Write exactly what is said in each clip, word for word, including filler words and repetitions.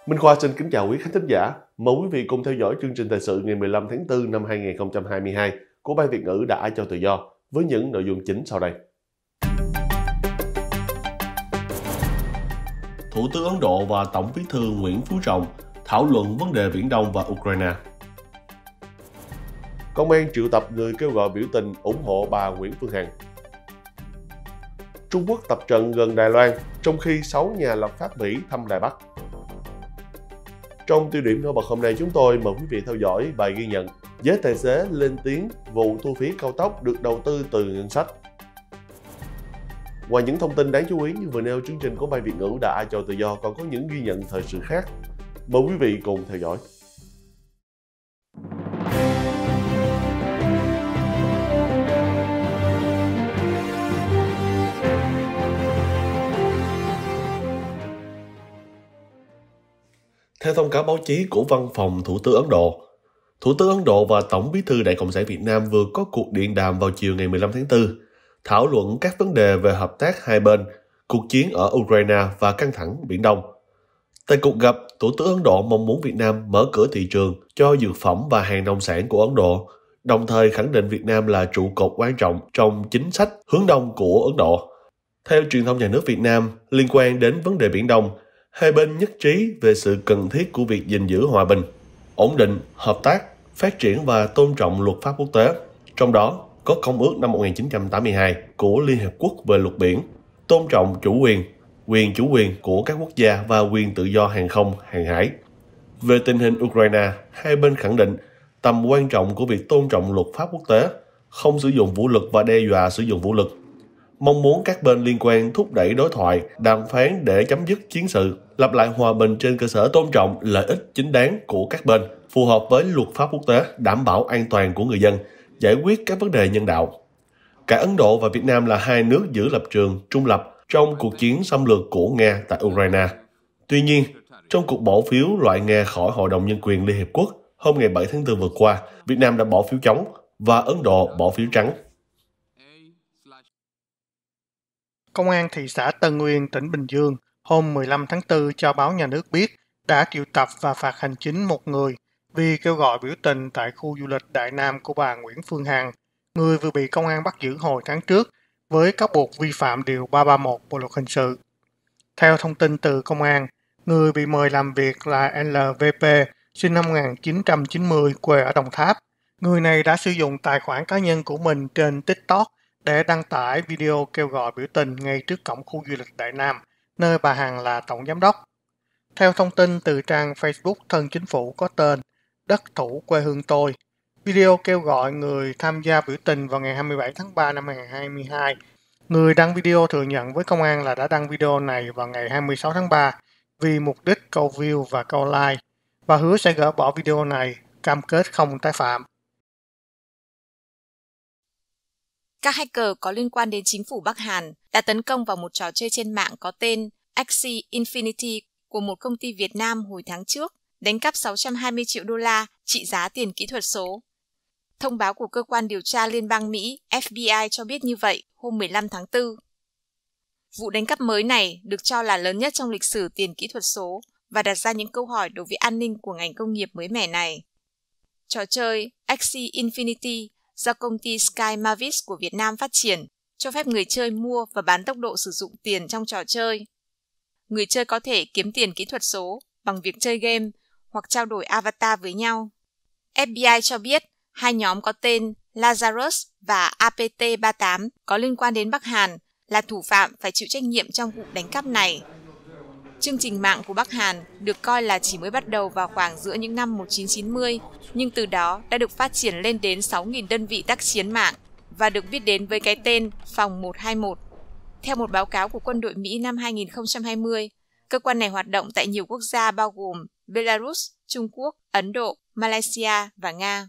Minh Khoa xin kính chào quý khán thính giả. Mời quý vị cùng theo dõi chương trình thời sự ngày mười lăm tháng tư năm hai nghìn không trăm hai mươi hai của Ban Việt ngữ Đã cho tự do với những nội dung chính sau đây. Thủ tướng Ấn Độ và Tổng Bí thư Nguyễn Phú Trọng thảo luận vấn đề Biển Đông và Ukraine. Công an triệu tập người kêu gọi biểu tình ủng hộ bà Nguyễn Phương Hằng. Trung Quốc tập trận gần Đài Loan, trong khi sáu nhà lập pháp Mỹ thăm Đài Bắc. Trong tiêu điểm nổi bật hôm nay, chúng tôi mời quý vị theo dõi bài ghi nhận giới tài xế lên tiếng vụ thu phí cao tốc được đầu tư từ ngân sách. Ngoài những thông tin đáng chú ý như vừa nêu, chương trình của Ban Việt ngữ Đã cho tự do còn có những ghi nhận thời sự khác. Mời quý vị cùng theo dõi. Theo thông cáo báo chí của Văn phòng Thủ tướng Ấn Độ, Thủ tướng Ấn Độ và Tổng Bí thư Đảng Cộng sản Việt Nam vừa có cuộc điện đàm vào chiều ngày mười lăm tháng tư, thảo luận các vấn đề về hợp tác hai bên, cuộc chiến ở Ukraine và căng thẳng Biển Đông. Tại cuộc gặp, Thủ tướng Ấn Độ mong muốn Việt Nam mở cửa thị trường cho dược phẩm và hàng nông sản của Ấn Độ, đồng thời khẳng định Việt Nam là trụ cột quan trọng trong chính sách hướng đông của Ấn Độ. Theo truyền thông nhà nước Việt Nam, liên quan đến vấn đề Biển Đông, hai bên nhất trí về sự cần thiết của việc gìn giữ hòa bình, ổn định, hợp tác, phát triển và tôn trọng luật pháp quốc tế. Trong đó có Công ước năm một nghìn chín trăm tám mươi hai của Liên Hợp Quốc về luật biển, tôn trọng chủ quyền, quyền chủ quyền của các quốc gia và quyền tự do hàng không, hàng hải. Về tình hình Ukraine, hai bên khẳng định tầm quan trọng của việc tôn trọng luật pháp quốc tế, không sử dụng vũ lực và đe dọa sử dụng vũ lực. Mong muốn các bên liên quan thúc đẩy đối thoại, đàm phán để chấm dứt chiến sự, lập lại hòa bình trên cơ sở tôn trọng lợi ích chính đáng của các bên, phù hợp với luật pháp quốc tế, đảm bảo an toàn của người dân, giải quyết các vấn đề nhân đạo. Cả Ấn Độ và Việt Nam là hai nước giữ lập trường trung lập trong cuộc chiến xâm lược của Nga tại Ukraine. Tuy nhiên, trong cuộc bỏ phiếu loại Nga khỏi Hội đồng Nhân quyền Liên Hiệp Quốc hôm ngày bảy tháng tư vừa qua, Việt Nam đã bỏ phiếu chống và Ấn Độ bỏ phiếu trắng. Công an thị xã Tân Uyên, tỉnh Bình Dương hôm mười lăm tháng tư cho báo nhà nước biết đã triệu tập và phạt hành chính một người vì kêu gọi biểu tình tại khu du lịch Đại Nam của bà Nguyễn Phương Hằng, người vừa bị công an bắt giữ hồi tháng trước với cáo buộc vi phạm điều ba trăm ba mươi mốt Bộ luật hình sự. Theo thông tin từ công an, người bị mời làm việc là lờ vê pê, sinh năm một nghìn chín trăm chín mươi, quê ở Đồng Tháp. Người này đã sử dụng tài khoản cá nhân của mình trên TikTok để đăng tải video kêu gọi biểu tình ngay trước cổng khu du lịch Đại Nam, nơi bà Hằng là tổng giám đốc. Theo thông tin từ trang Facebook thân chính phủ có tên Đất Thủ Quê Hương Tôi, video kêu gọi người tham gia biểu tình vào ngày hai mươi bảy tháng ba năm hai nghìn không trăm hai mươi hai. Người đăng video thừa nhận với công an là đã đăng video này vào ngày hai mươi sáu tháng ba vì mục đích câu view và câu like, và hứa sẽ gỡ bỏ video này, cam kết không tái phạm. Các hacker có liên quan đến chính phủ Bắc Hàn đã tấn công vào một trò chơi trên mạng có tên Axie Infinity của một công ty Việt Nam hồi tháng trước, đánh cắp sáu trăm hai mươi triệu đô la trị giá tiền kỹ thuật số. Thông báo của cơ quan điều tra liên bang Mỹ F B I cho biết như vậy hôm mười lăm tháng tư. Vụ đánh cắp mới này được cho là lớn nhất trong lịch sử tiền kỹ thuật số và đặt ra những câu hỏi đối với an ninh của ngành công nghiệp mới mẻ này. Trò chơi Axie Infinity do công ty Sky Mavis của Việt Nam phát triển, cho phép người chơi mua và bán tốc độ sử dụng tiền trong trò chơi. Người chơi có thể kiếm tiền kỹ thuật số bằng việc chơi game hoặc trao đổi avatar với nhau. F B I cho biết hai nhóm có tên Lazarus và A P T ba mươi tám có liên quan đến Bắc Hàn là thủ phạm phải chịu trách nhiệm trong vụ đánh cắp này. Chương trình mạng của Bắc Hàn được coi là chỉ mới bắt đầu vào khoảng giữa những năm một nghìn chín trăm chín mươi, nhưng từ đó đã được phát triển lên đến sáu nghìn đơn vị tác chiến mạng và được biết đến với cái tên Phòng một hai một. Theo một báo cáo của quân đội Mỹ năm hai nghìn không trăm hai mươi, cơ quan này hoạt động tại nhiều quốc gia bao gồm Belarus, Trung Quốc, Ấn Độ, Malaysia và Nga.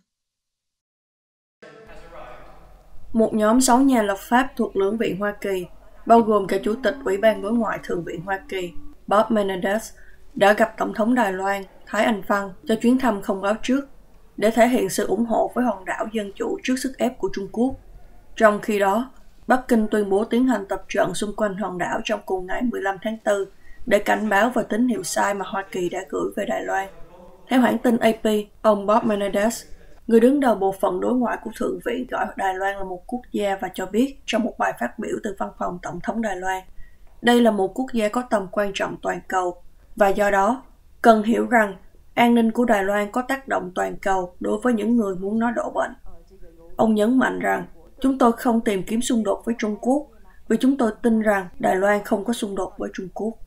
Một nhóm sáu nhà lập pháp thuộc lưỡng viện Hoa Kỳ, bao gồm cả Chủ tịch Ủy ban Đối ngoại Thượng viện Hoa Kỳ, Bob Menendez, đã gặp Tổng thống Đài Loan, Thái Anh Văn cho chuyến thăm không báo trước để thể hiện sự ủng hộ với hòn đảo dân chủ trước sức ép của Trung Quốc. Trong khi đó, Bắc Kinh tuyên bố tiến hành tập trận xung quanh hòn đảo trong cùng ngày mười lăm tháng tư để cảnh báo về tín hiệu sai mà Hoa Kỳ đã gửi về Đài Loan. Theo hãng tin a pê, ông Bob Menendez, người đứng đầu bộ phận đối ngoại của Thượng viện, gọi Đài Loan là một quốc gia và cho biết trong một bài phát biểu từ văn phòng Tổng thống Đài Loan, đây là một quốc gia có tầm quan trọng toàn cầu và do đó cần hiểu rằng an ninh của Đài Loan có tác động toàn cầu đối với những người muốn nó đổ bệnh. Ông nhấn mạnh rằng chúng tôi không tìm kiếm xung đột với Trung Quốc vì chúng tôi tin rằng Đài Loan không có xung đột với Trung Quốc.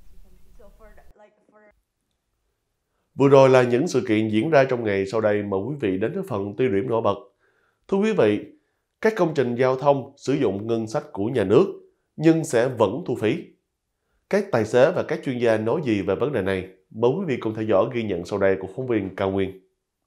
Vừa rồi là những sự kiện diễn ra trong ngày, sau đây mời quý vị đến với phần tiêu điểm nổi bật. Thưa quý vị, các công trình giao thông sử dụng ngân sách của nhà nước nhưng sẽ vẫn thu phí. Các tài xế và các chuyên gia nói gì về vấn đề này? Mời quý vị cùng theo dõi ghi nhận sau đây của phóng viên Cao Nguyên.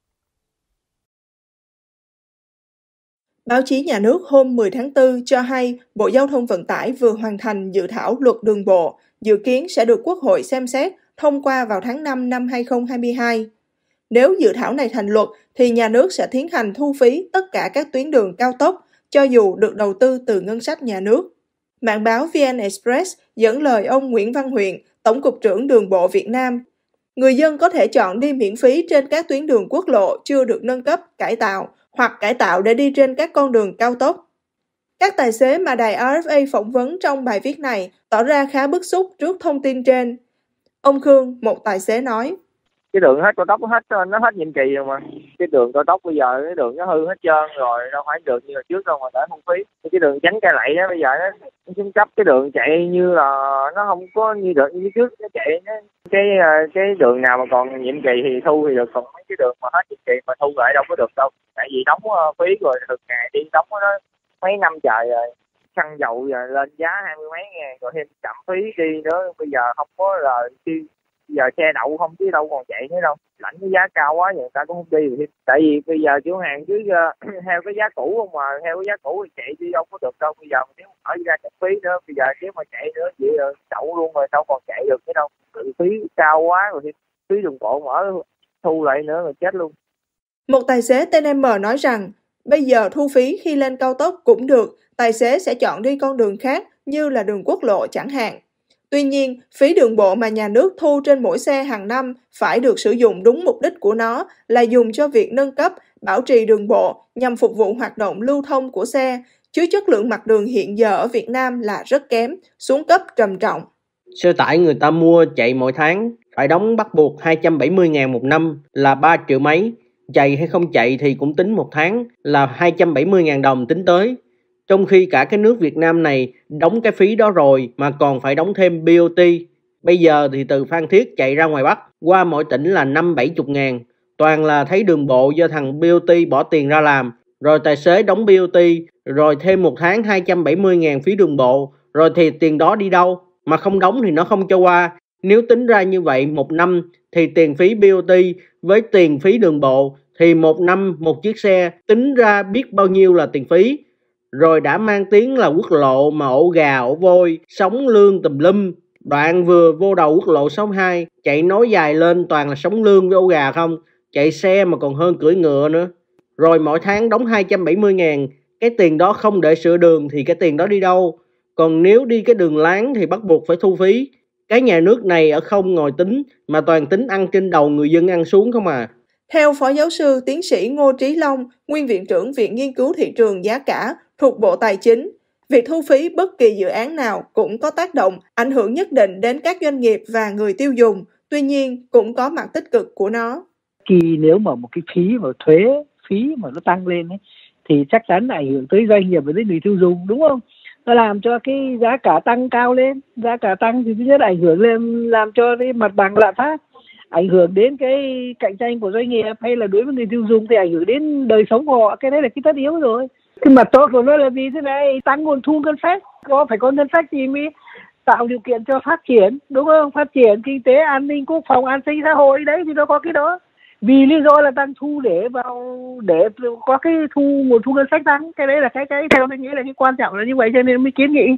Báo chí nhà nước hôm mười tháng tư cho hay Bộ Giao thông Vận tải vừa hoàn thành dự thảo luật đường bộ, dự kiến sẽ được Quốc hội xem xét thông qua vào tháng năm năm hai không hai hai. Nếu dự thảo này thành luật thì nhà nước sẽ tiến hành thu phí tất cả các tuyến đường cao tốc, cho dù được đầu tư từ ngân sách nhà nước. Mạng báo vê en Express dẫn lời ông Nguyễn Văn Huyện, Tổng cục trưởng Đường bộ Việt Nam. Người dân có thể chọn đi miễn phí trên các tuyến đường quốc lộ chưa được nâng cấp, cải tạo, hoặc cải tạo để đi trên các con đường cao tốc. Các tài xế mà đài rờ ép a phỏng vấn trong bài viết này tỏ ra khá bức xúc trước thông tin trên. Ông Khương, một tài xế nói: cái đường hết cao tốc hết nó hết nhiệm kỳ rồi mà, cái đường cao tốc bây giờ cái đường nó hư hết trơn rồi, đâu phải đường như là trước đâu mà đã không phí. Cái đường tránh cây lậy đó bây giờ nó xuống cấp, cái đường chạy như là nó không có như được như trước, nó chạy nó, cái cái đường nào mà còn nhiệm kỳ thì thu thì được, còn mấy cái đường mà hết nhiệm kỳ mà thu lại đâu có được đâu, tại vì đóng phí rồi thường ngày đi đóng nó mấy năm trời rồi, xăng dầu giờ lên giá hai mươi mấy ngàn rồi thêm chậm phí đi nữa, bây giờ không có lời chi. Giờ xe đậu không chứ đâu còn chạy nữa đâu, lãnh cái giá cao quá người ta cũng không đi được. Tại vì bây giờ chủ hàng cứ uh, theo cái giá cũ không mà theo cái giá cũ thì chạy đi đâu có được đâu. Bây giờ nếu ở ra chạy phí nữa, bây giờ nếu mà chạy nữa vậy rồi đậu luôn rồi đâu còn chạy được nữa đâu. Tự phí cao quá rồi phí đường bộ mở thu lại nữa rồi chết luôn. Một tài xế tên em nói rằng bây giờ thu phí khi lên cao tốc cũng được, tài xế sẽ chọn đi con đường khác như là đường quốc lộ chẳng hạn. Tuy nhiên, phí đường bộ mà nhà nước thu trên mỗi xe hàng năm phải được sử dụng đúng mục đích của nó là dùng cho việc nâng cấp, bảo trì đường bộ nhằm phục vụ hoạt động lưu thông của xe, chứ chất lượng mặt đường hiện giờ ở Việt Nam là rất kém, xuống cấp trầm trọng. Xe tải người ta mua chạy mỗi tháng, phải đóng bắt buộc hai trăm bảy mươi ngàn một năm là ba triệu mấy, chạy hay không chạy thì cũng tính một tháng là hai trăm bảy mươi ngàn đồng tính tới. Trong khi cả cái nước Việt Nam này đóng cái phí đó rồi mà còn phải đóng thêm bê o tê. Bây giờ thì từ Phan Thiết chạy ra ngoài Bắc, qua mỗi tỉnh là năm bảy chục ngàn. Toàn là thấy đường bộ do thằng bê o tê bỏ tiền ra làm. Rồi tài xế đóng bê o tê, rồi thêm một tháng hai trăm bảy mươi ngàn phí đường bộ. Rồi thì tiền đó đi đâu? Mà không đóng thì nó không cho qua. Nếu tính ra như vậy một năm thì tiền phí bê o tê với tiền phí đường bộ thì một năm một chiếc xe tính ra biết bao nhiêu là tiền phí. Rồi đã mang tiếng là quốc lộ mà ổ gà, ổ vôi, sóng lương tùm lum. Đoạn vừa vô đầu quốc lộ sáu mươi hai, chạy nối dài lên toàn là sóng lương với ổ gà không. Chạy xe mà còn hơn cưỡi ngựa nữa. Rồi mỗi tháng đóng hai trăm bảy mươi ngàn, cái tiền đó không để sửa đường thì cái tiền đó đi đâu? Còn nếu đi cái đường láng thì bắt buộc phải thu phí. Cái nhà nước này ở không ngồi tính mà toàn tính ăn trên đầu người dân ăn xuống không à. Theo Phó Giáo sư Tiến sĩ Ngô Trí Long, Nguyên Viện trưởng Viện Nghiên cứu Thị trường Giá cả thuộc Bộ Tài chính, việc thu phí bất kỳ dự án nào cũng có tác động, ảnh hưởng nhất định đến các doanh nghiệp và người tiêu dùng, tuy nhiên cũng có mặt tích cực của nó. Khi nếu mà một cái phí mà thuế, phí mà nó tăng lên ấy, thì chắc chắn là ảnh hưởng tới doanh nghiệp và tới người tiêu dùng, đúng không? Nó làm cho cái giá cả tăng cao lên, giá cả tăng thì thứ nhất là ảnh hưởng lên, làm cho cái mặt bằng lạm phát, ảnh hưởng đến cái cạnh tranh của doanh nghiệp, hay là đối với người tiêu dùng thì ảnh hưởng đến đời sống của họ, cái đấy là cái tất yếu rồi. Cái mặt tốt của nó là vì thế này, tăng nguồn thu ngân sách, có phải có ngân sách thì mới tạo điều kiện cho phát triển, đúng không? Phát triển kinh tế, an ninh, quốc phòng, an sinh xã hội, đấy thì nó có cái đó. Vì lý do là tăng thu để vào để có cái thu nguồn thu ngân sách tăng, cái đấy là cái cái theo tôi nghĩ là cái quan trọng là như vậy, cho nên mới kiến nghị.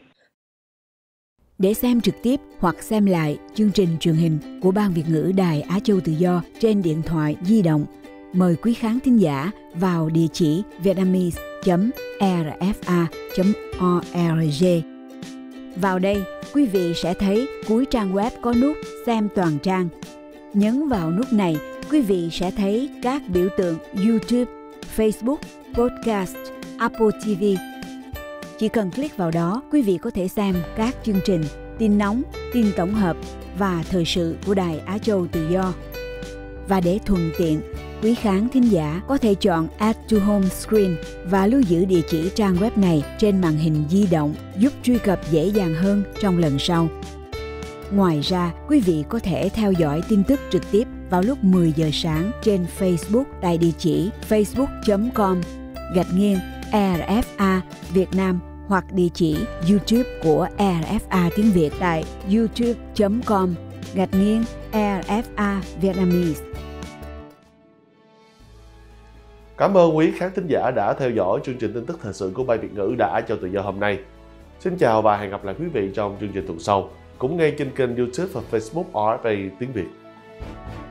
Để xem trực tiếp hoặc xem lại chương trình truyền hình của Ban Việt ngữ Đài Á Châu Tự Do trên điện thoại di động, mời quý khán thính giả vào địa chỉ vietnamese chấm r f a chấm org. Vào đây, quý vị sẽ thấy cuối trang web có nút Xem toàn trang. Nhấn vào nút này, quý vị sẽ thấy các biểu tượng YouTube, Facebook, Podcast, Apple ti vi. Chỉ cần click vào đó, quý vị có thể xem các chương trình, tin nóng, tin tổng hợp và thời sự của Đài Á Châu Tự Do. Và để thuận tiện, quý khán thính giả có thể chọn Add to Home Screen và lưu giữ địa chỉ trang web này trên màn hình di động, giúp truy cập dễ dàng hơn trong lần sau. Ngoài ra, quý vị có thể theo dõi tin tức trực tiếp vào lúc mười giờ sáng trên Facebook tại địa chỉ facebook chấm com gạch nghiêng e rờ ép a Việt Nam hoặc địa chỉ YouTube của e rờ ép a tiếng Việt tại youtube chấm com gạch nghiêng e rờ ép a Vietnamese. Cảm ơn quý khán thính giả đã theo dõi chương trình tin tức thời sự của Ban Việt ngữ Đài Á Châu Tự Do hôm nay. Xin chào và hẹn gặp lại quý vị trong chương trình tuần sau, cũng ngay trên kênh YouTube và Facebook rờ ép a tiếng Việt.